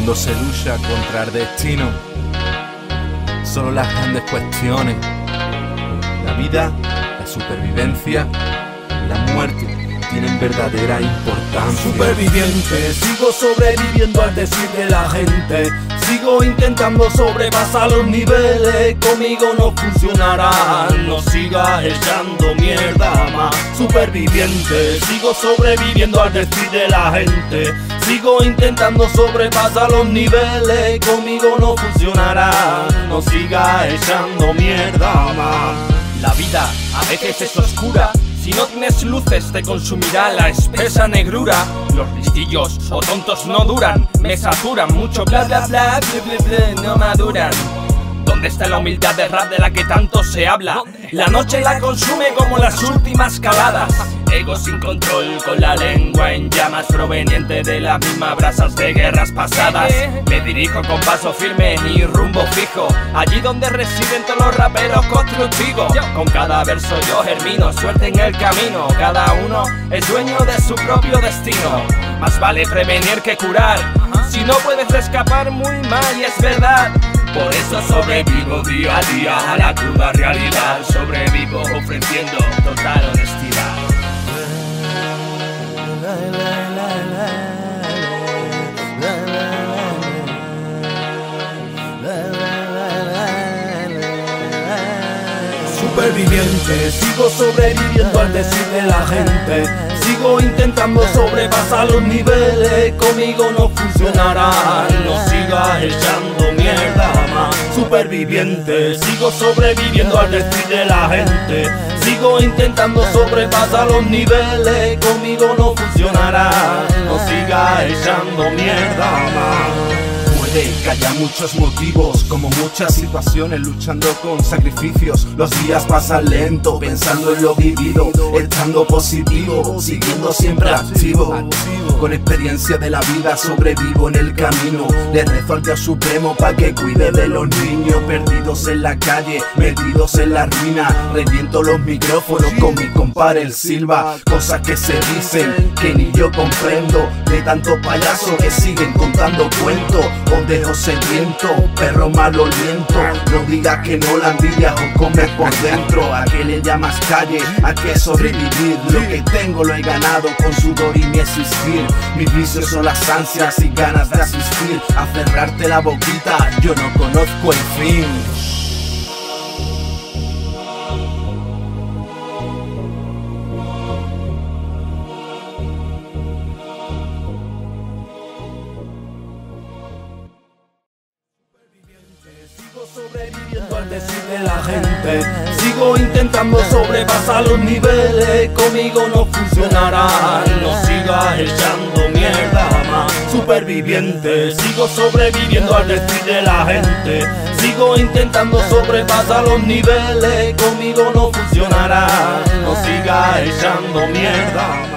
cuando se lucha contra el destino. Solo las grandes cuestiones, la vida, la supervivencia y la muerte, tienen verdadera importancia. Superviviente, sigo sobreviviendo al decir de la gente. Sigo intentando sobrepasar los niveles, conmigo no funcionará, no sigas echando mierda más. Superviviente, sigo sobreviviendo al decir de la gente. Sigo intentando sobrepasar los niveles, conmigo no funcionará, no sigas echando mierda más. La vida a veces es oscura. Si no tienes luces te consumirá la espesa negrura. Los listillos o tontos no duran, me saturan mucho bla bla bla, bla bla bla, no maduran. ¿Dónde está la humildad de rap de la que tanto se habla? La noche la consume como las últimas caladas. Ego sin control, con la lengua en llamas, proveniente de las mismas brasas de guerras pasadas. Me dirijo con paso firme y rumbo fijo, allí donde residen todos los raperos constructivos. Con cada verso yo germino suerte en el camino. Cada uno es dueño de su propio destino. Más vale prevenir que curar. Si no puedes escapar muy mal y es verdad. Por eso sobrevivo día a día a la cruda realidad. Sobrevivo ofreciendo total honestidad. Superviviente, sigo sobreviviendo al decir de la gente. Sigo intentando sobrepasar los niveles, conmigo no funcionará, no sigas echando mierda más. Superviviente, sigo sobreviviendo al decir de la gente. Sigo intentando sobrepasar los niveles, conmigo no funcionará, no sigas echando mierda más. Puede que haya muchos motivos, como muchas situaciones, luchando con sacrificios. Los días pasan lento, pensando en lo vivido, estando positivo, siguiendo siempre activo. Con experiencia de la vida sobrevivo en el camino. Le rezo al Dios Supremo pa' que cuide de los niños perdidos en la calle, metidos en la ruina. Reviento los micrófonos con mi compadre el Silva. Cosas que se dicen que ni yo comprendo, de tantos payasos que siguen contando cuentos. Os dejo sediento, perro maloliento. No digas que no, la envidia os comes por dentro. ¿A qué le llamas calle? ¿A qué sobrevivir? Lo que tengo lo he ganado con sudor y mi existir. Mis vicios son las ansias y ganas de asistir. A cerrarte la boquita, yo no conozco el fin. Sigo sobreviviendo al decir de la gente. Sigo intentando sobrepasar los niveles, conmigo no funcionará, no sigas echando mierda más. Superviviente, sigo sobreviviendo al decir de la gente. Sigo intentando sobrepasar los niveles, conmigo no funcionará, no sigas echando mierda más.